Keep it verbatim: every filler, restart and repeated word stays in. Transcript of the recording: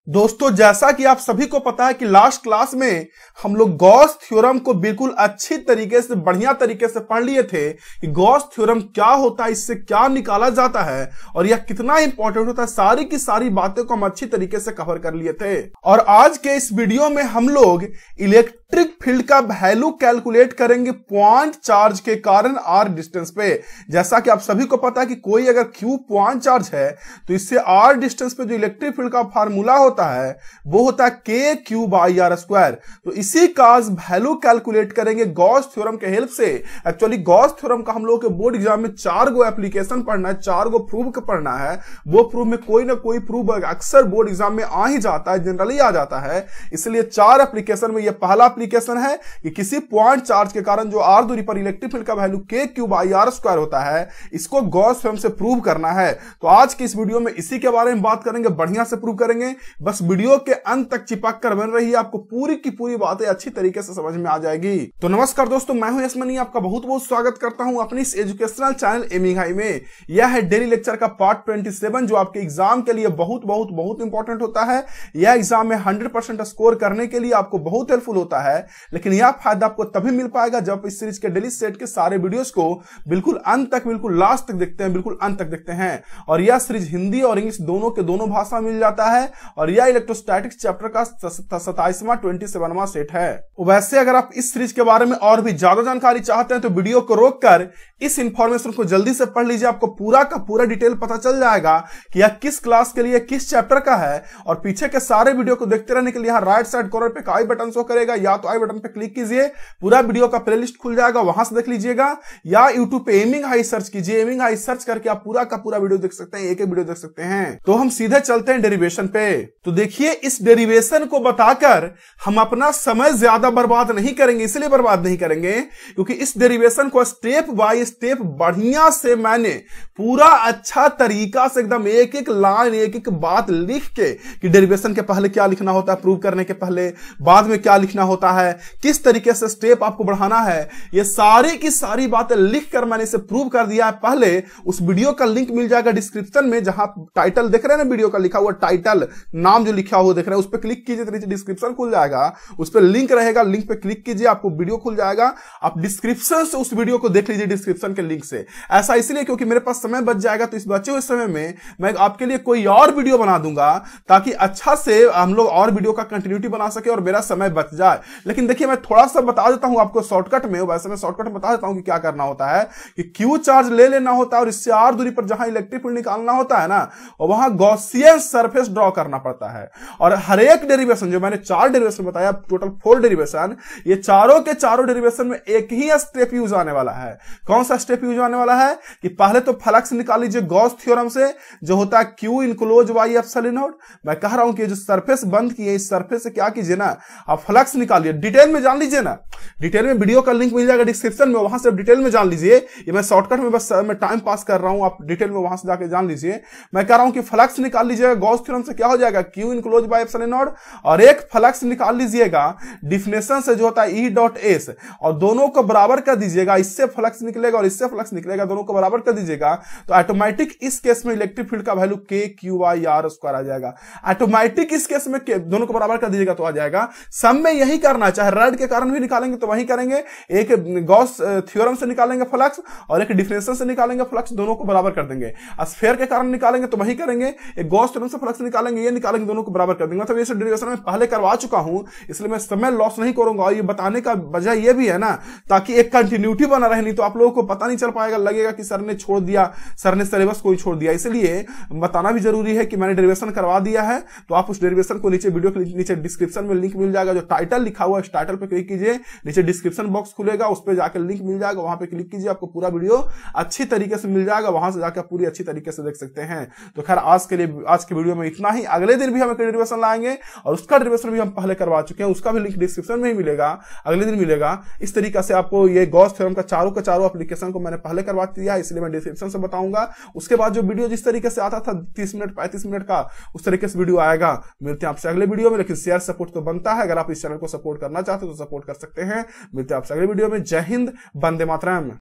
दोस्तों, जैसा कि आप सभी को पता है कि लास्ट क्लास में हम लोग गॉस थ्योरम को बिल्कुल अच्छी तरीके से बढ़िया तरीके से पढ़ लिए थे कि गॉस थ्योरम क्या होता है, इससे क्या निकाला जाता है और यह कितना इंपॉर्टेंट होता है। सारी की सारी बातें को हम अच्छी तरीके से कवर कर लिए थे और आज के इस वीडियो में हम लोग इलेक्ट्रिक फील्ड का वैल्यू कैलकुलेट करेंगे पॉइंट चार्ज के कारण आर डिस्टेंस पे। जैसा कि आप सभी को पता है कि कोई अगर क्यू पॉइंट चार्ज है तो इससे आर डिस्टेंस पे जो इलेक्ट्रिक फील्ड का फार्मूला होता है वो होता है के क्यू बाई आर स्क्वायर। तो इसी का वैल्यू कैलकुलेट करेंगे गॉस थ्योरम के हेल्प से। एक्चुअली गॉस थ्योरम का हम लोग के बोर्ड एग्जाम में चार गो एप्लीकेशन पढ़ना है, चार गो प्रूफ पढ़ना है। वो प्रूफ में कोई ना कोई प्रूफ अक्सर बोर्ड एग्जाम में आ ही जाता है, जनरली आ जाता है। इसलिए चार एप्लीकेशन में यह पहला एप्लीकेशन है कि किसी पॉइंट चार्ज के कारण जो आर दूरी पर इलेक्ट्रिक फील्ड का वैल्यू के क्यू बाई आर स्क्वायर होता है, इसको गॉस थ्योरम से प्रूव करना है। तो आज की इस वीडियो में इसी के बारे में बात करेंगे, बढ़िया से प्रूव करेंगे। बस वीडियो के अंत तक चिपक कर बन रही है, आपको पूरी की पूरी बातें अच्छी तरीके से समझ में आ जाएगी। तो नमस्कार दोस्तों, मैं हूं यशमनी, आपका बहुत बहुत स्वागत करता हूं अपनी इस एजुकेशनल चैनल एमिंग हाई में। यह है डेली लेक्चर का पार्ट सत्ताईस जो आपके एग्जाम के लिए बहुत बहुत बहुत इंपॉर्टेंट होता है। यह एग्जाम में हंड्रेड परसेंट स्कोर करने के लिए आपको बहुत हेल्पफुल होता है। लेकिन यह फायदा आपको तभी मिल पाएगा जब इस सीरीज के डेली सेट के सारे वीडियोस को बिल्कुल अंत तक, बिल्कुल लास्ट तक देखते हैं, बिल्कुल अंत तक देखते हैं। और यह सीरीज हिंदी और इंग्लिश दोनों के दोनों भाषा में मिल जाता है और यह इलेक्ट्रोस्टैटिक्स चैप्टर का सत्ताईसवां सत्ताईसवां सेट है। वैसे अगर आप इस सीरीज के बारे में और भी ज्यादा जानकारी चाहते हैं तो वीडियो को रोककर इस इंफॉर्मेशन को जल्दी से पढ़ लीजिए। आपको पूरा का पूरा डिटेल पता चल जाएगा कि यह किस क्लास के लिए, किस चैप्टर का है। और पीछे के सारे वीडियो को देखते रहने के लिए यहाँ राइट साइड कॉर्नर पे आई बटन शो करेगा, या तो आई बटन पे क्लिक कीजिए, पूरा वीडियो का प्लेलिस्ट खुल जाएगा, वहां से देख लीजिएगा। या यूट्यूब पे एमिंग हाई सर्च कीजिए, एमिंग हाई सर्च करके आप पूरा का पूरा वीडियो देख सकते हैं, एक एक वीडियो देख सकते हैं। तो हम सीधे चलते हैं डेरिवेशन पे। तो देखिए, इस डेरिवेशन को बताकर हम अपना समय ज्यादा बर्बाद नहीं करेंगे। इसलिए बर्बाद नहीं करेंगे क्योंकि इस डेरिवेशन को स्टेप बाय स्टेप बढ़िया से मैंने पूरा अच्छा तरीका से एकदम एक एक लाइन, एक एक बात लिख के कि डेरिवेशन के पहले क्या लिखना होता है, प्रूव करने के पहले, बाद में क्या लिखना होता है, किस तरीके से स्टेप आपको बढ़ाना है, ये सारी की सारी बातें लिखकर मैंने इसे प्रूव कर दिया है पहले। उस वीडियो का लिंक मिल जाएगा डिस्क्रिप्शन में, जहां टाइटल देख रहे हैं ना, वीडियो का लिखा हुआ टाइटल, नाम जो लिखा हुआ देख रहे हैं, उस पर क्लिक कीजिए तो नीचे डिस्क्रिप्शन खुल जाएगा, उस पर लिंक रहेगा, लिंक पे क्लिक कीजिए, आपको वीडियो खुल जाएगा। आप डिस्क्रिप्शन से उस वीडियो को देख लीजिए, डिस्क्रिप्शन के लिंक से। ऐसा इसलिए क्योंकि मेरे पास समय बच जाएगा, तो इस बचे हुए समय में मैं आपके लिए कोई और वीडियो बना दूंगा ताकि अच्छा से हम लोग और वीडियो का कंटिन्यूटी बना सके और मेरा समय बच जाए। लेकिन देखिए, मैं थोड़ा सा बता देता हूं आपको शॉर्टकट में। वैसे मैं शॉर्टकट में बता देता हूं कि क्या करना होता है कि क्यू चार्ज ले लेना होता है और इससे आर दूरी पर जहां इलेक्ट्रिक फील्ड निकालना होता है ना, और वहां गॉसियन सरफेस ड्रॉ करना पड़ता है। और हर एक डेरिवेशन, जो मैंने चार डेरिवेशन बताया, टोटल फोर डेरिवेशन, ये चारों के चारों डेरिवेशन में एक ही स्टेप यूज आने वाला है। कौन सा स्टेप यूज आने वाला है कि पहले तो फ्लक्स निकाल लीजिए गॉस थ्योरम से, जो होता है q enclose by epsilon naught. मैं कह रहा हूं कि जो सरफेस बंद की है, इस सरफेस से क्या कीजिए ना, आप फ्लक्स निकालिए, डिटेल में जान लीजिए ना। डिटेल में वीडियो का लिंक मिल जाएगा डिस्क्रिप्शन में, वहां से डिटेल में जान लीजिए। ये मैं शॉर्टकट में बस मैं टाइम पास कर रहा हूं, आप डिटेल में वहां से जाके जान लीजिए। मैं कह रहा हूं कि फ्लक्स निकाल लीजिएगा गॉस थ्योरम से, क्या हो जाएगा, Q enclose by epsilon naught. और एक फ्लक्स निकाल लीजिएगा डिफिनेशन से, जो होता है ई डॉट एस, और दोनों को बराबर कर दीजिएगा। इससे फ्लक्स निकलेगा और इससे फ्लक्स निकलेगा, दोनों को बराबर कर दीजिएगा तो ऑटोमेटिक इस केस में इलेक्ट्रिक फील्ड का वैल्यू के क्यू बाई आर स्क्वायर आ जाएगा। ऑटोमेटिक इस केस में दोनों को बराबर कर दीजिएगा तो आ जाएगा। सब में यही करना है, चाहे रेड के कारण भी निकालेंगे तो वही करेंगे। एक गॉस थ्योरम से निकालेंगे फ्लक्स और एक डिफरेंशियल से निकालेंगे फ्लक्स, दोनों को बराबर कर देंगे। स्फीयर के कारण निकालेंगे तो वही करेंगे। एक गॉस थ्योरम से फ्लक्स निकालेंगे, ये निकालेंगे, दोनों को बराबर कर देंगे। मतलब ये डेरिवेशन में पहले करवा चुका हूं, इसलिए मैं समय लॉस नहीं करूंगा। और ये बताने का वजह ये भी है ना, ताकि एक कंटिन्यूटी बना रहे, नहीं तो आप लोगों को पता नहीं चल पाएगा, लगेगा कि सर ने छोड़ दिया, सर ने सिलेबस को ही छोड़ दिया। इसलिए बताना भी जरूरी है कि मैंने डेरिवेशन करवा दिया है। तो आप उस डेरिवेशन को नीचे, वीडियो के नीचे डिस्क्रिप्शन में लिंक मिल जाएगा, जो टाइटल लिखा हुआ है, इस टाइटल पे क्लिक कीजिए, नीचे डिस्क्रिप्शन बॉक्स खुलेगा, उस पर जाकर लिंक मिल जाएगा, वहां पे क्लिक कीजिए, आपको पूरा वीडियो अच्छी तरीके से मिल जाएगा, वहां से जाकर पूरी अच्छी तरीके से देख सकते हैं। तो खैर, आज के लिए, आज के वीडियो में इतना ही। अगले दिन भी हम एक डेरिवेशन लाएंगे और उसका डेरिवेशन भी हम पहले करवा चुके हैं, उसका भी लिंक डिस्क्रिप्शन में ही मिलेगा, अगले दिन मिलेगा। इस तरीके से आपको ये गॉस थ्योरम का चारों का चारों एप्लीकेशन को मैंने पहले करवा दिया है, इसलिए मैं डिस्क्रिप्शन से बताऊंगा। उसके बाद जो वीडियो जिस तरीके से आता था तीस मिनट पैंतीस मिनट का, उस तरीके से वीडियो आएगा। मिलते हैं आपसे अगले वीडियो में। लेकिन शेयर सपोर्ट तो बनता है, अगर आप इस चैनल को सपोर्ट करना चाहते हो तो सपोर्ट कर सकते हैं। मिलते हैं आपसे अगले वीडियो में। जय हिंद, वंदे मातरम।